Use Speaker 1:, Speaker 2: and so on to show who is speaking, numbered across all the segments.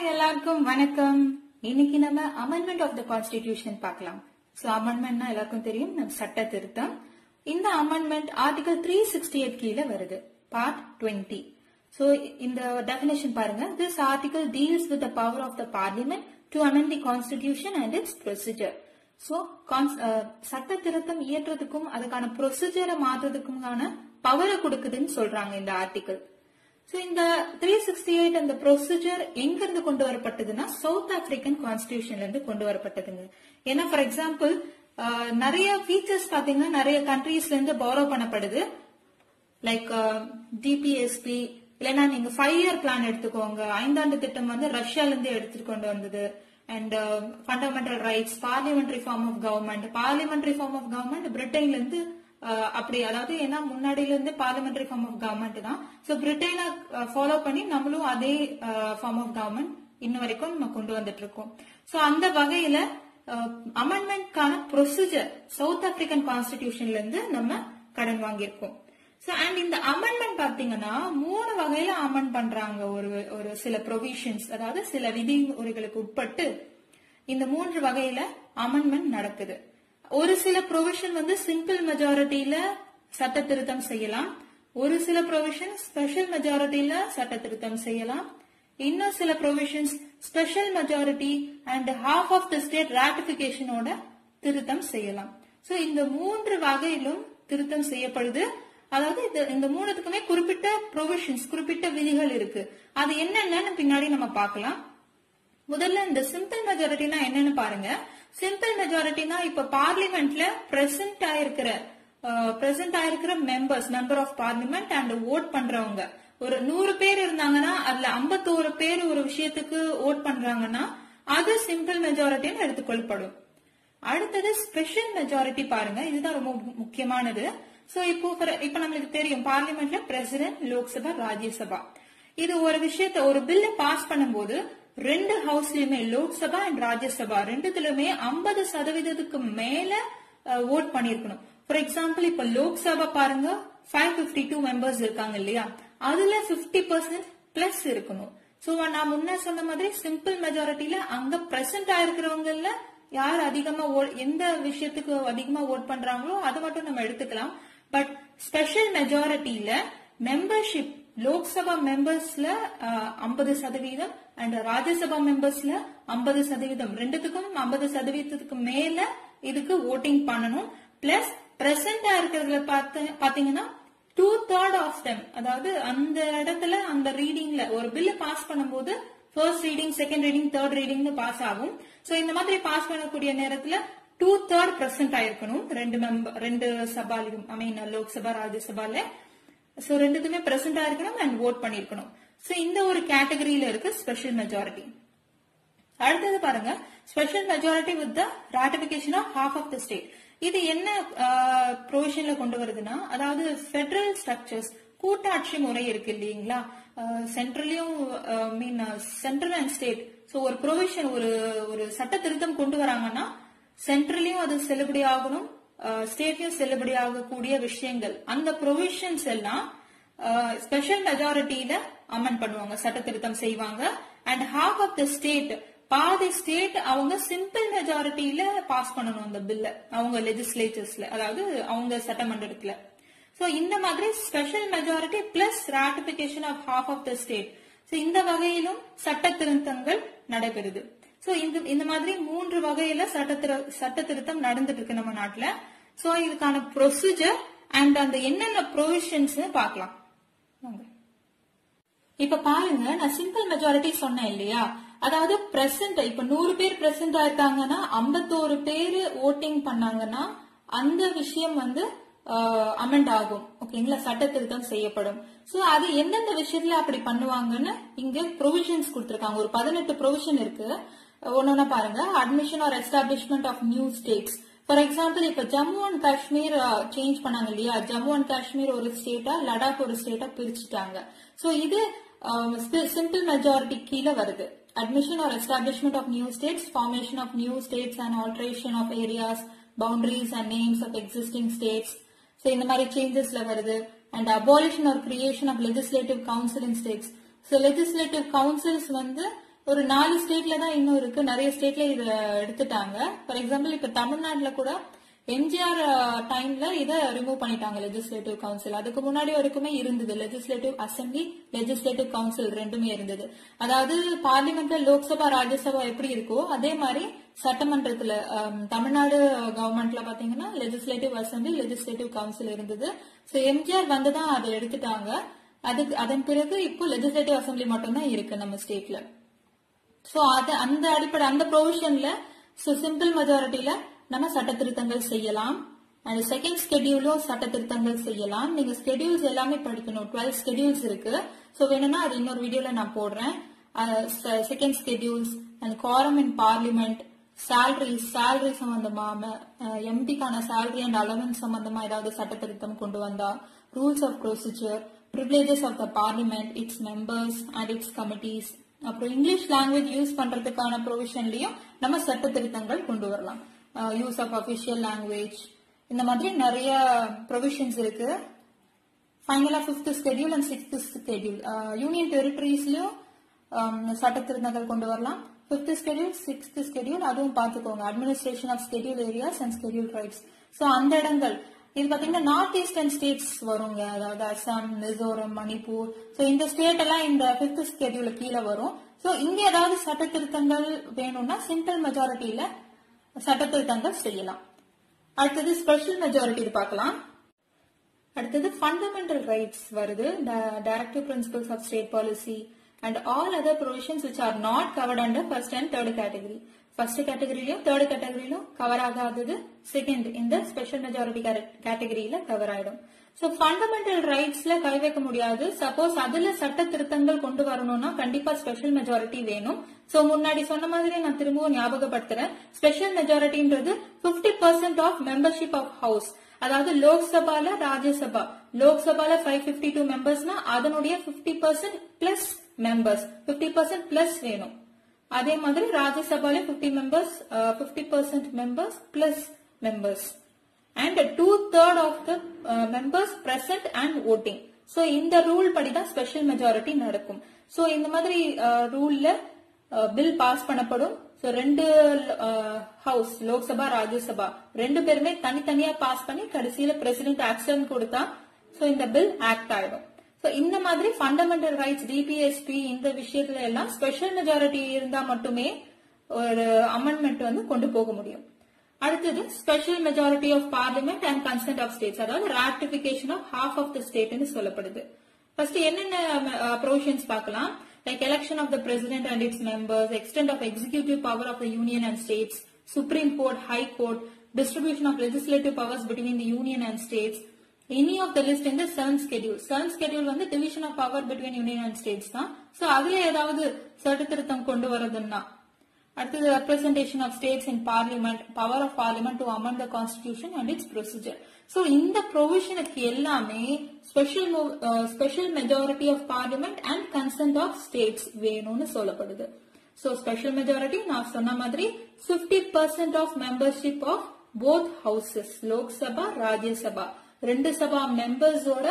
Speaker 1: Hi எல்லாருக்கும் வணக்கம். இன்னைக்கு நம்ம அமெண்ட்மெண்ட் ஆஃப் த கான்ஸ்டிடியூஷன் பார்க்கலாம். சோ அமெண்ட்மெண்ட்னா எல்லாருக்கும் தெரியும், நம்ம சட்ட திருத்தம். இந்த அமெண்ட்மெண்ட் ஆர்டிகல் 368 கீழ வருது, பார்ட் 20. சோ இந்த டெஃபினேஷன் பாருங்க. This article deals with the power of the parliament to amend the constitution and its procedure. So சட்ட திருத்தம் இயற்றதுக்கும் அதுக்கான ப்ரொசீஜரை மாற்றதுக்குமான பவரை கொடுக்குதுன்னு சொல்றாங்க இந்த ஆர்டிகல். சோ இந்த 368 அந்த ப்ரொசீஜர் எங்க இருந்து கொண்டு வரப்பட்டதுன்னா சவுத் ஆப்பிரிக்கன் கான்ஸ்டிடியூஷன்ல இருந்து கொண்டு வரப்பட்டதுங்க. ஏன்னா ஃபார் எக்ஸாம்பிள் நிறைய ஃபீச்சர்ஸ் பாத்தீங்கன்னா நிறைய கண்ட்ரீஸ்ல இருந்து பாரோ பண்ணப்படுது. லைக் டிபிஎஸ்பி இல்லைன்னா நீங்க 5 இயர் பிளான் எடுத்துக்கோங்க. 5ஆண்டு திட்டம் வந்து ரஷ்யால இருந்து எடுத்துட்டு கொண்டு வந்தது. And fundamental rights, parliamentary form of government பிரிட்டன்ல இருந்து அப்படி, அதாவது ஏன்னா முன்னாடியில இருந்து பார்லிமெண்டரி ஃபார்ம் ஆஃப் கவர்மெண்ட் தான். சோ பிரிட்டனை ஃபாலோ பண்ணி நம்மளும் அதே ஃபார்ம் ஆஃப் கவர்மெண்ட் இன்ன வரைக்கும் நம்ம கொண்டு வந்துட்டு இருக்கோம். சோ அந்த வகையில அமெண்ட்மெண்ட்கான ப்ரொசீஜர் சவுத் ஆப்பிரிக்கன் கான்ஸ்டிடியூஷன்ல இருந்து நம்ம கடன் வாங்கியிருக்கோம். சோ அண்ட் இந்த அமெண்ட்மெண்ட் பாத்தீங்கன்னா 3 வகையில அமெண்ட் பண்றாங்க. ஒரு சில ப்ரொவிஷன்ஸ், அதாவது சில விதிமுறைகளுக்கு உட்பட்டு இந்த 3 வகையில அமெண்ட்மெண்ட் நடக்குது. ஒரு சில ப்ரொவிஷன் வந்து சிம்பிள் மெஜாரிட்டியில சட்ட திருத்தம் செய்யலாம். ஒரு சில ப்ரொவிஷன் ஸ்பெஷல் மெஜாரிட்டியில சட்ட திருத்தம் செய்யலாம். இன்னும் சில provisions special majority and half of the state ராட்டிபிகேஷனோட திருத்தம் செய்யலாம். சோ இந்த 3 வகையிலும் திருத்தம் செய்யப்படுது. அதாவது இந்த 3த்துக்குமே குறிப்பிட்ட ப்ரொவிஷன்ஸ், குறிப்பிட்ட விதிகள் இருக்கு. அது என்னென்னு பின்னாடி நம்ம பார்க்கலாம். முதல்ல இந்த சிம்பிள் மெஜாரிட்டினா என்னன்னு பாருங்க. சிம்பிள் மெஜாரிட்டினா இப்ப பார்லிமெண்ட்ல பிரசன்ட் ஆயிருக்கிற member of parliament and vote பண்றவங்க ஒரு 100 பேர் இருந்தாங்கன்னா அதுல 51 பேர் ஒரு விஷயத்துக்கு ஓட் பண்றாங்கன்னா அது சிம்பிள் மெஜாரிட்டின்னு எடுத்துக்கொள்ளப்படும். அடுத்தது ஸ்பெஷல் மெஜாரிட்டி பாருங்க, இதுதான் ரொம்ப முக்கியமானது. சோ இப்போ நம்மளுக்கு தெரியும் பார்லிமெண்ட்ல பிரசிடென்ட், லோக்சபா, ராஜ்யசபா. இது ஒரு விஷயத்த ஒரு பில்ல பாஸ் பண்ணும்போது 2 ஹவுஸ்லயுமே லோக்சபா அண்ட் ராஜ்யசபா 2த்துலயுமே 50% மேல ஓட் பண்ணிருக்கணும். ஃபார் எக்ஸாம்பிள் இப்ப லோக்சபா பாருங்க 552 மெம்பர்ஸ் இருக்காங்க இல்லையா, அதுல 50% பிளஸ் இருக்கணும். சோ நான் முன்ன சொன்ன மாதிரி சிம்பிள் மெஜாரிட்டியில அங்க பிரசன்ட் ஆயிருக்கிறவங்கல யார் அதிகமா எந்த விஷயத்துக்கு அதிகமா ஓட் பண்றாங்களோ அதை மட்டும் நம்ம எடுத்துக்கலாம். பட் ஸ்பெஷல் மெஜாரிட்டியில மெம்பர்ஷிப் லோக்சபா மெம்பர்ஸ்ல 50% அண்ட் ராஜ்யசபா மெம்பர்ஸ்ல 50%, 2த்துக்கும் 50%க்கு மேல இதுக்கு ஓட்டிங் பண்ணணும். பிளஸ் பிரசன்டா இருக்கிறதுல பாத்தீங்கன்னா 2/3 ஆஃப் தெம், அதாவது அந்த இடத்துல அந்த ரீடிங்ல ஒரு பில்ல பாஸ் பண்ணும்போது first reading, second reading, third reading pass ஆகும். சோ இந்த மாதிரி பாஸ் பண்ணக்கூடிய நேரத்துல 2/3 பிரசன்ட் ஆயிருக்கணும் 2 சபாலையும், ஐ மீன் லோக்சபா, ராஜ்யசபால. சோ 2த்துமே பிரசன்ட் ஆயிருக்கணும் அண்ட் ஓட் பண்ணிருக்கணும். சோ இந்த ஒரு கேட்டகரியில இருக்கு ஸ்பெஷல் மெஜாரிட்டி. அடுத்தது பாருங்க, special majority with the ratification of half of the state. இது என்ன ப்ரொவிஷன்ல கொண்டு வருதுன்னா, அதாவது பெடரல் ஸ்ட்ரக்சர்ஸ், கூட்டாட்சி முறை இருக்கு இல்லீங்களா, சென்ட்ரலையும் சென்ட்ரல் அண்ட் ஸ்டேட். சோ ஒரு ப்ரொவிஷன், ஒரு சட்ட திருத்தம் கொண்டு வராங்கன்னா சென்ட்ரலையும் அது செல்லுபடி ஆகணும், ஸ்டேட்லயும் செல்லுபடி ஆகக்கூடிய விஷயங்கள், அந்த ப்ரொவிஷன்ஸ் எல்லாம் ஸ்பெஷல் மெஜாரிட்டியில அமெண்ட் பண்ணுவாங்க, சட்ட திருத்தம் செய்வாங்க. And half of the state, பாதி ஸ்டேட் அவங்க சிம்பிள் மெஜாரிட்டியில பாஸ் பண்ணணும் அந்த பில்ல, அவங்க லெஜிஸ்லேச்சர்ஸ்ல, அதாவது அவங்க சட்டமன்றத்துல. சோ இந்த மாதிரி special majority plus ratification of half of the state. So இந்த வகையிலும் சட்ட திருத்தங்கள் நடைபெறுது. சோ இந்த மாதிரி 3 வகையில சட்ட திருத்தம் நடந்துட்டு இருக்கு நம்ம நாட்டுல. சோ இதுக்கான ப்ரொசீஜர் அண்ட் அந்த என்னென்ன ப்ரொவிஷன்ஸ் பார்க்கலாம். இப்ப பாருங்க, நான் சிம்பிள் மெஜாரிட்டி சொன்னேன் இல்லையா, அதாவது பிரசன்ட் இப்ப 100 பேர் பிரசன்ட் ஆயிருக்காங்கன்னா 51 பேரு ஓட்டிங் பண்ணாங்கன்னா அந்த விஷயம் வந்து அமெண்ட் ஆகும். ஓகேங்களா, சட்ட திருத்தம் செய்யப்படும். சோ அது எந்தெந்த விஷயத்துல அப்படி பண்ணுவாங்கன்னு இங்க ப்ரொவிஷன்ஸ் கொடுத்திருக்காங்க. ஒரு 18 ப்ரொவிஷன் இருக்கு. ஒன்னொன்னு பாருங்க. Admission or establishment of new states. For example இப்ப ஜம்மு அண்ட் காஷ்மீர் சேஞ்ச் பண்ணாங்க இல்லையா, ஜம்மு அண்ட் காஷ்மீர் ஒரு ஸ்டேட்டா, லடாக் ஒரு ஸ்டேட்டா பிரிச்சுட்டாங்க. சோ இது சிம்பிள் மெஜாரிட்டி கீழே வருது. Admission or establishment of new states, formation of new states and alteration of areas, boundaries and names of existing states. So இந்த மாதிரி சேஞ்சஸ்ல வருது. And abolition or creation of legislative council in states. So legislative councils வந்து ஒரு 4 ஸ்டேட்ல தான் இன்னும் இருக்கு, நிறைய ஸ்டேட்ல இத எடுத்துட்டாங்க. ஃபார் எக்ஸாம்பிள் இப்ப தமிழ்நாட்டுல கூட எம்ஜிஆர் டைம்ல இத ரிமூவ் பண்ணிட்டாங்க லெஜிஸ்லேட்டிவ் கவுன்சில். அதுக்கு முன்னாடி வரைக்குமே இருந்தது லெஜிஸ்லேட்டிவ் அசம்பிளி, லெஜிஸ்லேட்டிவ் கவுன்சில் ரெண்டுமே இருந்தது. அதாவது பார்லிமெண்ட்ல லோக்சபா ராஜ்யசபா எப்படி இருக்கோ அதே மாதிரி சட்டமன்றத்துல தமிழ்நாடு கவர்மெண்ட்ல பாத்தீங்கன்னா லெஜிஸ்லேட்டிவ் அசம்பிளி, லெஜிஸ்லேட்டிவ் கவுன்சில் இருந்தது. சோ எம்ஜிஆர் வந்துதான் அதை எடுத்துட்டாங்க. அதன் பிறகு இப்போ லெஜிஸ்லேட்டிவ் அசம்பிளி மட்டும் தான் இருக்கு நம்ம ஸ்டேட்ல. சோ அந்த அடிப்படை அந்த ப்ரொவிஷன்ல சிம்பிள் மெஜாரிட்டியில நம்ம சட்ட திருத்தங்கள் செய்யலாம். அண்ட் செகண்ட் ஸ்கெடியூலும் சட்ட திருத்தங்கள் செய்யலாம். நீங்க ஸ்கெடியூல்ஸ் எல்லாமே படிக்கணும். 12 ஸ்கெடியூல்ஸ் இருக்கு. சோ வேணும்னா அது இன்னொரு வீடியோல நான் போடுறேன். Second schedules and quorum in parliament, salary சம்பந்தமா, எம்பிக்கான சேலரி அண்ட் அலவன்ஸ் சம்பந்தமா ஏதாவது சட்ட திருத்தம் கொண்டு வந்தா, rules of procedure, privileges of the parliament, its members and its committees, அப்புறம் இங்கிலீஷ் லாங்குவேஜ் யூஸ் பண்றதுக்கான ப்ரொவிஷன்லயும் நம்ம சட்ட திருத்தங்கள் கொண்டு வரலாம். யூஸ் ஆஃப் அபிஷியல் லாங்குவேஜ், இந்த மாதிரி நிறைய ப்ரொவிஷன்ஸ் இருக்கு. ஃபைனலா 5th schedule and 6th schedule union டெரிட்டரிஸ்லயும் சட்ட திருத்தங்கள் கொண்டு வரலாம். 5th ஸ்கெடியூல், 6th ஸ்கெடியூல் அதுவும் பாத்துக்கோங்க. Administration of schedule areas and schedule rights. So அந்த இடங்கள் இது பாத்தீங்கன்னா நார்த் ஈஸ்டர்ன் ஸ்டேட்ஸ் வருங்க, அதாவது அசாம், மிசோரம், மணிப்பூர். சோ இந்த ஸ்டேட் எல்லாம் இந்த 5th ஸ்கெடியூல கீழே வரும். சோ இங்க ஏதாவது சட்ட திருத்தங்கள் வேணும்னா சிம்பிள் மெஜாரிட்டியில சட்ட திருத்தங்கள் செய்யலாம். அடுத்தது ஸ்பெஷல் மெஜாரிட்டி பார்க்கலாம். அடுத்தது ஃபண்டமெண்டல் ரைட்ஸ் வருது. Directive principles of state policy and all other provisions which are not covered under first and third category. First கேட்டகரியிலும் தேர்ட் கேட்டகரியிலும் கவர் ஆகாதது செகண்ட் இந்த ஸ்பெஷல் மெஜாரிட்டி கேட்டகரியில கவர் ஆயிடும். சோ ஃபண்டமெண்டல் ரைட்ஸ்ல கை வைக்க முடியாது. சப்போஸ் அதுல சட்ட திருத்தங்கள் கொண்டு வரணும்னா கண்டிப்பா ஸ்பெஷல் மெஜாரிட்டி வேணும். சோ முன்னாடி சொன்ன மாதிரி நான் திரும்பவும் ஞாபகப்படுத்துறேன். ஸ்பெஷல் மெஜாரிட்டின்றது 50% ஆஃப் மெம்பர்ஷிப் ஆஃப் ஹவுஸ். அதாவது லோக்சபால ராஜ்யசபா, லோக்சபால 552 மெம்பர்ஸ்னா அதனுடைய 50% பிளஸ் மெம்பர்ஸ், 50% பிளஸ் வேணும். அதே மாதிரி ராஜ்யசபால 50% members plus members and 2/3 of the members present and voting. So இந்த ரூல் படிதான் ஸ்பெஷல் மெஜாரிட்டி நடக்கும். சோ இந்த மாதிரி ரூல்ல பில் பாஸ் பண்ணப்படும். சோ ரெண்டு ஹவுஸ் லோக்சபா ராஜ்யசபா ரெண்டு பேருமே தனித்தனியா பாஸ் பண்ணி கடைசியில பிரசிடென்ட் ஆக்ஷன் கொடுத்தா சோ இந்த பில் ஆக்ட் ஆயிடும். சோ இந்த மாதிரி ஃபண்டமெண்டல் ரைட்ஸ், டிபிஎஸ்பி இந்த விஷயத்துல எல்லாம் ஸ்பெஷல் மெஜாரிட்டி இருந்தா மட்டுமே ஒரு அமெண்ட்மெண்ட் வந்து கொண்டு போக முடியும். அடுத்தது special majority of parliament and consent of states, அதாவது ratification of half of the ஸ்டேட்னு சொல்லப்படுது. ஃபர்ஸ்ட் என்னென்ன ப்ரொவிஷன்ஸ் பார்க்கலாம். Like election of the president and its members, extent of executive power of the union and states, supreme court, high court, distribution of legislative powers between the union and states, any of the list in the 7th schedule. 7th schedule வந்து division of power between union and states தான். So அதுல ஏதாவது சட்ட திருத்தம் கொண்டு வரதுன்னா அடுத்தது representation of states in parliament, power of parliament to amend the constitution and its procedure. So இந்த ப்ரொவிஷனுக்கு எல்லாமே special majority of parliament and consent of states வேணும்னு சொல்லப்படுது. சோ ஸ்பெஷல் மெஜாரிட்டி நான் சொன்ன மாதிரி 50% of membership of both houses, Lok Sabha Rajya Sabha ரெண்டு சபா மெம்பர்ஸோட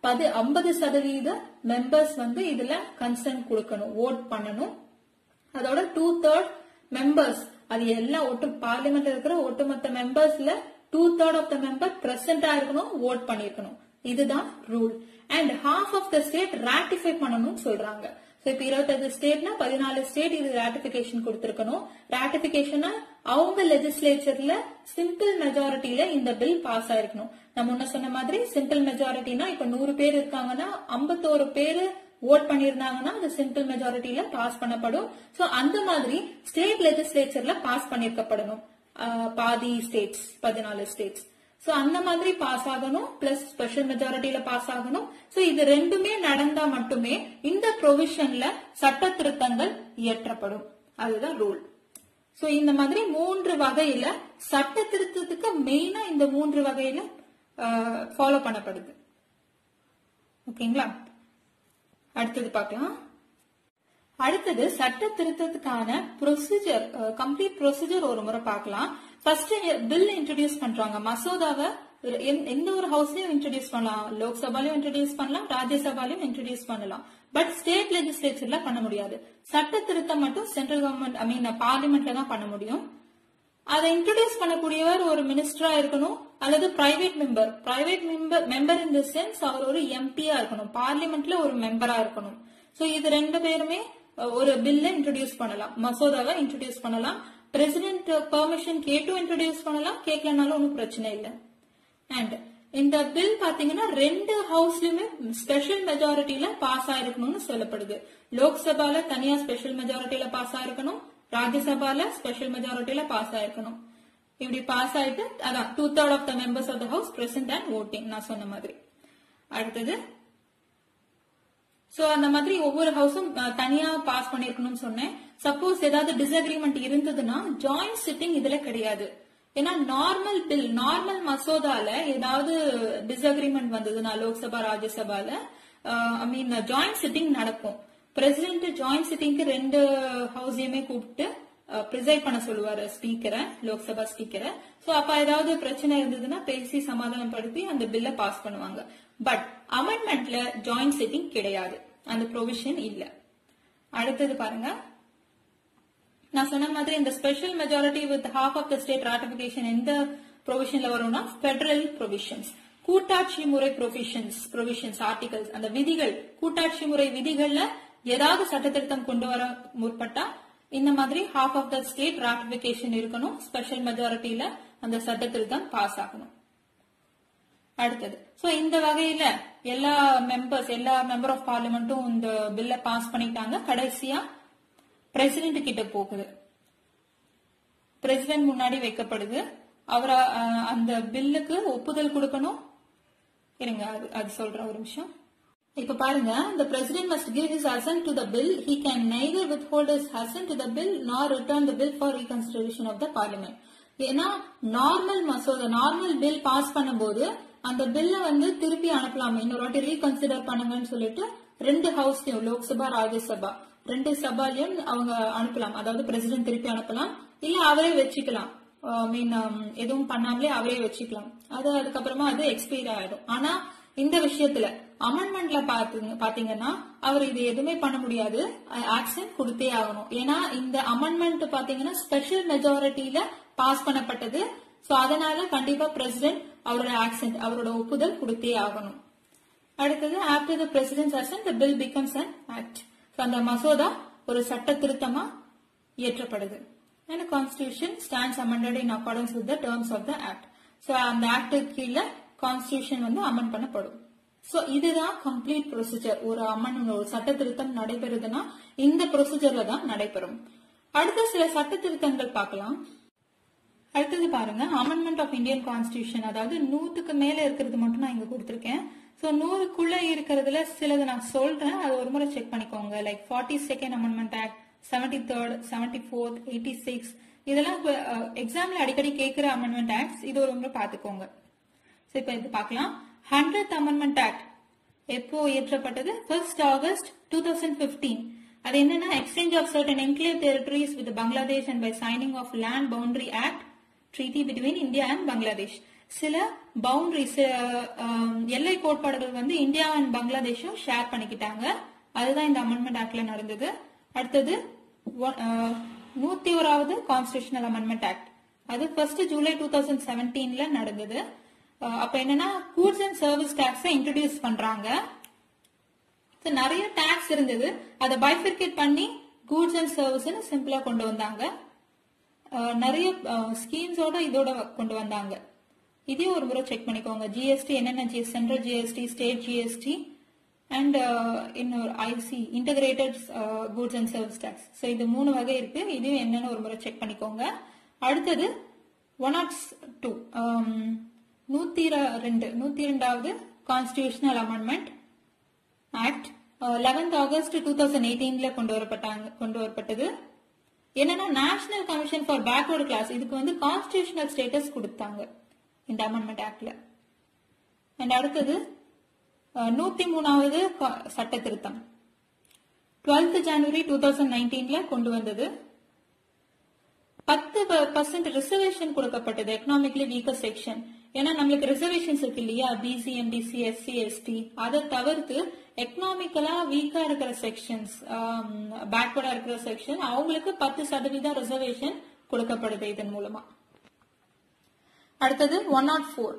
Speaker 1: 50% மெம்பர்ஸ் வந்து இதுல கன்சென்ட் கொடுக்கணும், ஓட் பண்ணணும். அதோட 2/3 மெம்பர்ஸ், அது எல்லாம் ஒட்டு பார்லிமெண்ட்ல இருக்கிற ஒட்டுமொத்த மெம்பர்ஸ்ல 2/3 ஆஃப் த மெம்பர் பிரசன்டா இருக்கணும், ஓட் பண்ணிருக்கணும். இதுதான் ரூல். And half of the state ratify பண்ணணும்னு சொல்றாங்க. இப்ப 25 ஸ்டேட்னா 14 ஸ்டேட் இது ராட்டிபிகேஷன் கொடுத்திருக்கணும். ராட்டிபிகேஷனா அவங்க லெஜிஸ்லேச்சர்ல சிம்பிள் மெஜாரிட்டியில இந்த பில் பாஸ் ஆயிருக்கணும். நம்ம முன்ன சொன்ன மாதிரி சிம்பிள் மெஜாரிட்டினா இப்ப 100 பேர் இருக்காங்கன்னா 51 பேரு ஓட் பண்ணிருந்தாங்கன்னா அது சிம்பிள் மெஜாரிட்டியில பாஸ் பண்ணப்படும். சோ அந்த மாதிரி ஸ்டேட் லெஜிஸ்லேச்சர்ல பாஸ் பண்ணிருக்கப்படணும். பாதி ஸ்டேட்ஸ் 14 ஸ்டேட்ஸ். சோ அந்த மாதிரி பாஸ் ஆகணும், பிளஸ் ஸ்பெஷல் மெஜாரிட்டியில பாஸ் ஆகணும். சோ இது ரெண்டுமே நடந்தா மட்டுமே இந்த ப்ரொவிஷன்ல சட்ட திருத்தங்கள் இயற்றப்படும். அதுதான் ரூல். சோ இந்த மாதிரி 3 வகையில சட்ட திருத்தத்துக்கு மெயினா இந்த 3 வகையில ஃபாலோ பண்ணப்படுது. ஓகேங்களா? அடுத்தது பார்க்கலாம். அடுத்தது சட்ட திருத்தத்துக்கான ப்ரொசீஜர், கம்ப்ளீட் ப்ரொசீஜர் ஒரு முறை பார்க்கலாம். ஃபர்ஸ்ட் பில் இன்ட்ரோடியூஸ் பண்றாங்க, மசோதாவை எந்த ஒரு ஹவுஸ்லயும் இன்ட்ரோடியூஸ் பண்ணலாம், லோக்சபாலையும் இன்ட்ரோடியூஸ் பண்ணலாம், ராஜ்யசபாலையும் இன்ட்ரோடியூஸ் பண்ணலாம். பட் ஸ்டேட் லெஜிஸ்லேச்சர்ல பண்ண முடியாது. சட்ட திருத்தம் மட்டும் சென்ட்ரல் கவர்மெண்ட் பார்லிமெண்ட்ல தான் பண்ண முடியும். அதை இன்ட்ரோடியூஸ் பண்ணக்கூடியவர் ஒரு மினிஸ்டரா இருக்கணும் அல்லது private member in the sense அவர் ஒரு எம்பியா இருக்கணும், பார்லிமெண்ட்ல ஒரு மெம்பரா இருக்கணும். சோ இது ரெண்டு பேருமே ஒரு பில்ல இன்ட்ரோடியூஸ் பண்ணலாம், மசோதாவை இன்ட்ரோடியூஸ் பண்ணலாம். பிரசிடென்ட் பெர்மிஷன் கேட்டு இன்ட்ரோடியூஸ் பண்ணலாம், கேட்கலனாலும் ஒன்னும் பிரச்சனை இல்லை. அண்ட் இந்த பில் பாத்தீங்கன்னா ரெண்டு ஹவுஸ்லயுமே ஸ்பெஷல் மெஜாரிட்டியில பாஸ் ஆயிருக்கணும்னு சொல்லப்படுது. லோக்சபால தனியா ஸ்பெஷல் மெஜாரிட்டியில பாஸ் ஆயிருக்கணும், ராஜ்யசபால ஸ்பெஷல் மெஜாரிட்டியில பாஸ் ஆயிருக்கணும். இப்படி பாஸ் ஆயிட்டு அதான் 2/3 of the members of the house present and voting நான் சொன்ன மாதிரி. அடுத்தது சோ அந்த மாதிரி ஒவ்வொரு ஹவுஸும் தனியா பாஸ் பண்ணிருக்கணும்னு சொன்னேன். சப்போஸ் ஏதாவது டிஸ்அக்ரிமெண்ட் இருந்ததுன்னா ஜாயிண்ட் சிட்டிங் இதுல கிடையாது. ஏன்னா நார்மல் மசோதால ஏதாவது டிஸ்அக்ரிமெண்ட் வந்ததுன்னா லோக்சபா ராஜ்யசபால ஜாயிண்ட் சிட்டிங் நடக்கும். பிரசிடென்ட் ஜாயிண்ட் சிட்டிங்க்கு ரெண்டு ஹவுஸையுமே கூப்பிட்டு பிரிசைட் பண்ண சொல்லுவாரு ஸ்பீக்கரை, லோக்சபா ஸ்பீக்கரை. சோ அப்ப ஏதாவது பிரச்சனை இருந்ததுன்னா பேசி சமாதானப்படுத்தி அந்த பில்ல பாஸ் பண்ணுவாங்க. பட் அமெண்ட்மெண்ட்ல ஜாயிண்ட் சிட்டிங் கிடையாது, அந்த ப்ரொவிஷன் இல்ல. அடுத்தது பாருங்க, நான் சொன்ன மாதிரி இந்த special majority with half of the state ratification எந்த ப்ரொவிஷன்ல வரும்னா பெடரல் ப்ரொவிஷன்ஸ், கூட்டாட்சி முறை ப்ரொவிஷன்ஸ் ஆர்டிகல்ஸ், அந்த விதிகள், கூட்டாட்சி முறை விதிகள்ல ஏதாவது சட்டத்திருத்தம் கொண்டு வர முற்பட்டா இந்த மாதிரி half of the state ratification இருக்கணும், ஸ்பெஷல் மெஜாரிட்டியில அந்த சட்டத்திருத்தம் பாஸ் ஆகணும். அடுத்தது சோ இந்த வகையில எல்லா மெம்பர் ஆஃப் பார்லிமெண்ட்டும் இந்த பில்ல பாஸ் பண்ணிட்டாங்க. கடைசியா பிரசிடென்ட் கிட்ட போகுது, பிரசிடென்ட் முன்னாடி வைக்கப்படுது. அவர் அந்த பில்லுக்கு ஒப்புதல் கொடுக்கணும். இருங்க அது சொல்ற ஒரு நிமிஷம். இப்ப பாருங்க, the president must give his assent to the bill. He can neither withhold his assent to the bill nor return the bill for reconsideration of the parliament. ஏன்னா நார்மல் பில் பாஸ் பண்ணும்போது அந்த பில்ல திருப்பி அனுப்பலாம், இன்னொரு வாட்டி ரீகன்சிடர் பண்ணுங்கன்னு சொல்லிட்டு ரெண்டு ஹவுஸ்லயும் லோக்சபா ராஜ்யசபா ரெண்டு சபாலையும் அவங்க அனுப்பலாம். அதாவது பிரசிடென்ட் திருப்பி அனுப்பலாம், இல்ல அவரே வச்சுக்கலாம், எதுவும் பண்ணாமலே அவரே வச்சுக்கலாம். அதுக்கப்புறமா அது எக்ஸ்பைர் ஆயிடும். ஆனா இந்த விஷயத்துல அமெண்ட்மெண்ட்ல பாத்தீங்கன்னா அவர் இது எதுவுமே பண்ண முடியாது, ஆக்சன் கொடுத்தே ஆகணும். ஏன்னா இந்த அமெண்ட்மெண்ட் பாத்தீங்கன்னா ஸ்பெஷல் மெஜாரிட்டியில பாஸ் பண்ணப்பட்டது. சோ அதனால கண்டிப்பா பிரசிடென்ட் அவரோட ஆக்சென்ட், அவரோட ஒப்புதல் கொடுத்தே ஆகணும். அடுத்தது after the president's assent the bill becomes an act. அந்த மசோதா ஒரு சட்ட திருத்தமா இயற்றப்படுது. And the constitution stands amended in accordance with the terms of the act. So அந்த ஆக்ட் கீழ கான்ஸ்டிடியூஷன் அமெண்ட் பண்ணப்படும். சோ இதுதான் கம்ப்ளீட் ப்ரொசீஜர். ஒரு சட்ட திருத்தம் நடைபெறுதுன்னா இந்த ப்ரொசீஜர்ல தான் நடைபெறும். அடுத்த சில சட்ட திருத்தங்கள் பார்க்கலாம். அடுத்தது பாருங்க, அமெண்ட்மெண்ட் ஆஃப் இந்தியன் கான்ஸ்டிடியூஷன். அதாவது 100க்கு மேல இருக்கிறது மட்டும் நான் இங்க கொடுத்திருக்கேன். சோ 100க்குள்ள இருக்கிறதுல சிலது நான் சொல்றேன், அது ஒரு முறை செக் பண்ணிக்கோங்க. Like 42nd amendment act, 73rd, 74th, 86 இதெல்லாம் எக்ஸாம்ல அடிக்கடி கேட்கிற அமெண்ட்மெண்ட் ஆக்ட்ஸ். இது ஒரு முறை பாத்துக்கோங்க. இப்ப இது பார்க்கலாம். 100th அமெண்ட்மெண்ட் ஆக்ட் எப்போ இயற்றப்பட்டது? 1st August 2015. அது என்னன்னா, exchange of certain enclave territories with Bangladesh and by signing of land boundary act treaty between India and Bangladesh. சில பவுண்டரிஸ் எல்லை கோட்பாடுகள் இந்தியா அண்ட் பங்களாதேஷும் ஷேர் பண்ணிக்கிட்டாங்க. அதுதான் இந்த அமெண்ட்மெண்ட் ஆக்ட்ல நடந்தது. அடுத்தது 101வது கான்ஸ்டிடியூஷனல் அமெண்ட்மெண்ட் ஆக்ட். அது 1st July 2017ல நடந்தது. அப்ப என்னன்னா, goods and service tax introduce பண்றாங்க. நிறைய டாக்ஸ் இருந்தது, அதை பைஃபர்கேட் பண்ணி கூட்ஸ் அண்ட் சர்வீஸ் சிம்பிளா கொண்டு வந்தாங்க. நிறைய ஸ்கீம்ஸோட இதோட கொண்டு வந்தாங்க. இதையும் ஒரு முறை செக் பண்ணிக்கோங்க. ஜிஎஸ்டி என்னென்ன, central GST, state GST and இன்னொரு IC integrated goods and service tax. So இது 3 வகை இருக்கு. இதையும் என்னன்னு ஒரு முறை செக் பண்ணிக்கோங்க. அடுத்தது 102 102வது constitutional amendment act 11th August 2018ல கொண்டு வரப்பட்டது. என்னன்னா, national commission for backward class இதுக்கு கான்ஸ்டிடியூஷனல் ஸ்டேட்டஸ் கொடுத்தாங்க இந்த அமெண்ட்மெண்ட் ஆக்ட்ல. அண்ட் அடுத்தது 103வது சட்ட திருத்தம் 12th January 2019ல கொண்டு வந்தது. 10% ரிசர்வேஷன் கொடுக்கப்பட்டது எக்கனாமிக்கலி வீக்கர் செக்ஷன். ஏன்னா நம்மளுக்கு ரிசர்வேஷன்ஸ் இருக்கு இல்லையா, பிசி, எம்பிசி, எஸ்சி, எஸ்டி, அதை தவிர்த்து எக்கனாமிக்கலா வீக்கா இருக்கிற செக்ஷன்ஸ், பேக்வர்டா இருக்கிற செக்ஷன், அவங்களுக்கு 10% ரிசர்வேஷன் கொடுக்கப்படுது இதன் மூலமா. அடுத்தது 104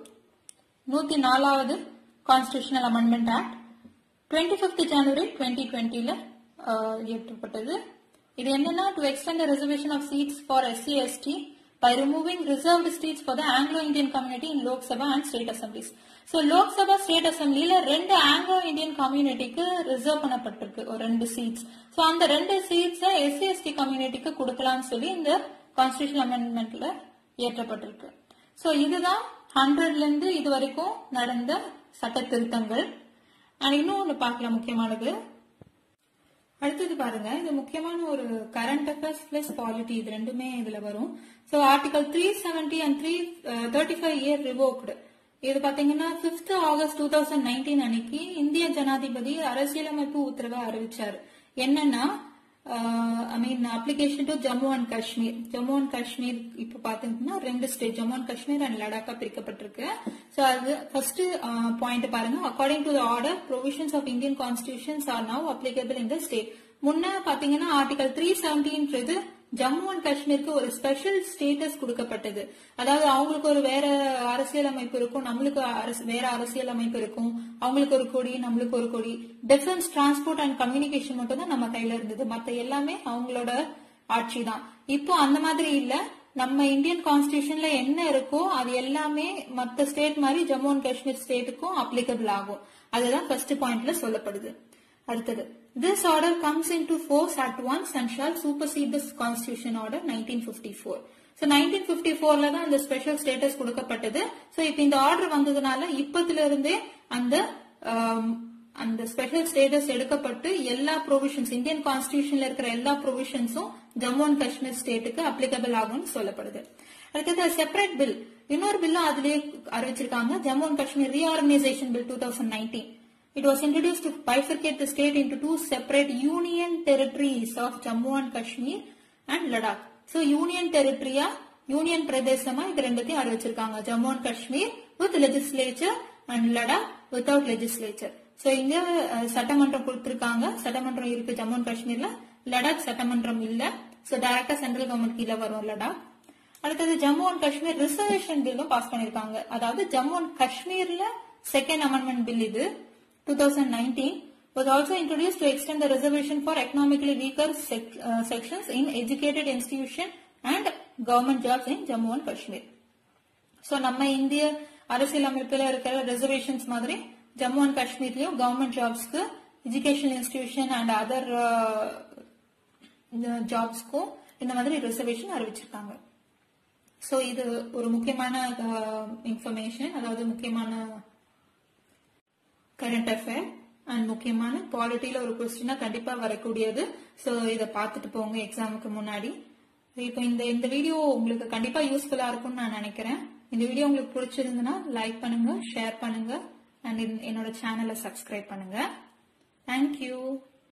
Speaker 1: 104வது constitutional amendment act 25th January 2020 இயற்றப்பட்டது. இது என்னன்னா, to extend the reservation of seats for SC, ST by removing reserved seats for the Anglo-Indian community in Lok Sabha and state assemblies. So Lok Sabha state assemblyல 2 Anglo-Indian communityக்கு reserve பண்ணப்பட்டிருக்கு, ஒரு 2 seeds. So அந்த 2 seeds SC, ST கம்யூனிட்டிக்கு கொடுக்கலாம்னு சொல்லி இந்த constitutional அமெண்ட்மெண்ட்ல இயற்றப்பட்டிருக்கு. So இதுதான் 100ல இருந்து இது வரைக்கும் நடந்த சட்ட திருத்தங்கள். இன்னும் ஒண்ணு பார்க்கலாம் முக்கியமானது. அடுத்தது பாருங்க, இது முக்கியமான ஒரு கரண்ட் அஃபேர்ஸ் பிளஸ் பாலிட்டி, இது ரெண்டுமே இதுல வரும். So article 370 and 335 year revoked. இது பாத்தீங்கன்னா 5th August 2019 அன்னைக்கு இந்திய ஜனாதிபதி அரசியலமைப்பு உத்தரவை அறிவிச்சாரு. என்னன்னா, application to Jammu and Kashmir. Jammu and Kashmir இப்ப பாத்தீங்கன்னா 2 state, Jammu and Kashmir and லடாக்கா பிரிக்கப்பட்டிருக்கு. சோ அது ஃபர்ஸ்ட் பாயிண்ட் பாருங்க. According to the order, provisions of Indian constitutions are now applicable in the state. முன்ன பாத்தீங்கன்னா ஆர்டிகல் 370 ஜம்மு அண்ட் காஷ்மீருக்கு ஒரு ஸ்பெஷல் ஸ்டேட்டஸ் கொடுக்கப்பட்டது. அதாவது அவங்களுக்கு ஒரு வேற அரசியல் அமைப்பு இருக்கும், நம்மளுக்கு வேற அரசியல் அமைப்பு இருக்கும். அவங்களுக்கு ஒரு கொடி, நம்மளுக்கு ஒரு கொடி. டிஃபென்ஸ், டிரான்ஸ்போர்ட் அண்ட் கம்யூனிகேஷன் மட்டும் தான் நம்ம கையில இருந்தது, மத்த எல்லாமே அவங்களோட ஆட்சி தான். இப்போ அந்த மாதிரி இல்ல, நம்ம இந்தியன் கான்ஸ்டிடியூஷன்ல என்ன இருக்கோ அது எல்லாமே மத்த ஸ்டேட் மாதிரி ஜம்மு அண்ட் காஷ்மீர் ஸ்டேட்டுக்கும் அப்ளிகபிள் ஆகும். அதுதான் ஃபர்ஸ்ட் பாயிண்ட்ல சொல்லப்படுது. அடுத்தது, this order comes into force at once and shall supersede this constitution order 1954. So 1954ல தான் அந்த ஸ்பெஷல் ஸ்டேட்டஸ் கொடுக்கப்பட்டது. சோ இப்போ இந்த ஆர்டர் வந்ததுனால இப்பத்துல இருந்தே அந்த ஸ்பெஷல் ஸ்டேட்டஸ் எடுக்கப்பட்டு எல்லா ப்ரொவிஷன்ஸ், இந்தியன் கான்ஸ்டிடியூஷன்ல இருக்கிற எல்லா ப்ரொவிஷன்ஸும் ஜம்மு அண்ட் காஷ்மீர் ஸ்டேட்டுக்கு அப்ளிகபிள் ஆகும்னு சொல்லப்படுது. அடுத்தது செப்பரேட் பில், இன்னொரு பில்லும் அதுலயே அறிவிச்சிருக்காங்க, Jammu and Kashmir reorganisation bill 2019. It was introduced to bifurcate the state into 2 separate union territories of Jammu and Kashmir and Ladakh. So union territory, union pradesama இது ரெண்டுத்தையும் அறிவிச்சிருக்காங்க. Jammu and Kashmir with legislature and Ladakh without legislature. So இங்க சட்டமன்றம் கொடுத்திருக்காங்க, சட்டமன்றம் இருக்கு Jammu and காஷ்மீர்ல, லடாக் சட்டமன்றம் இல்ல. So டைரக்டா சென்ட்ரல் கவர்மெண்ட் கீழ வரும் லடாக். அடுத்தது ஜம்மு அண்ட் காஷ்மீர் ரிசர்வேஷன் பில்லும் பாஸ் பண்ணிருக்காங்க. அதாவது ஜம்மு அண்ட் காஷ்மீர்ல செகண்ட் அமெண்ட்மெண்ட் பில் இது 2019 was also introduced to extend the reservation for economically weaker sections in educated institution and government jobs in Jammu and Kashmir. So நம்ம இந்திய அரசியலமைப்புல இருக்கிற ரிசர்வேஷன்ஸ் மாதிரி ஜம்மு அண்ட் காஷ்மீர்லயும் கவர்மெண்ட் ஜாப்ஸ்க்கு, எஜுகேஷன் இன்ஸ்டிடியூஷன் அண்ட் அதர் ஜாப்ஸ்க்கும் இந்த மாதிரி ரிசர்வேஷன் அறிவிச்சிருக்காங்க. சோ இது ஒரு முக்கியமான இன்ஃபர்மேஷன், அதாவது முக்கியமான கரண்ட் அஃபேர் அண்ட் முக்கியமான பாலிட்டியில ஒரு கொஸ்டினா கண்டிப்பா வரக்கூடியது. சோ இத பாத்துட்டு போங்க எக்ஸாமுக்கு முன்னாடி. இப்போ இந்த வீடியோ உங்களுக்கு கண்டிப்பா யூஸ்ஃபுல்லா இருக்கும்னு நான் நினைக்கிறேன். இந்த வீடியோ உங்களுக்கு பிடிச்சிருந்ததுன்னா லைக் பண்ணுங்க, ஷேர் பண்ணுங்க அண்ட் என்னோட சேனலை சப்ஸ்கிரைப் பண்ணுங்க. தேங்க்யூ.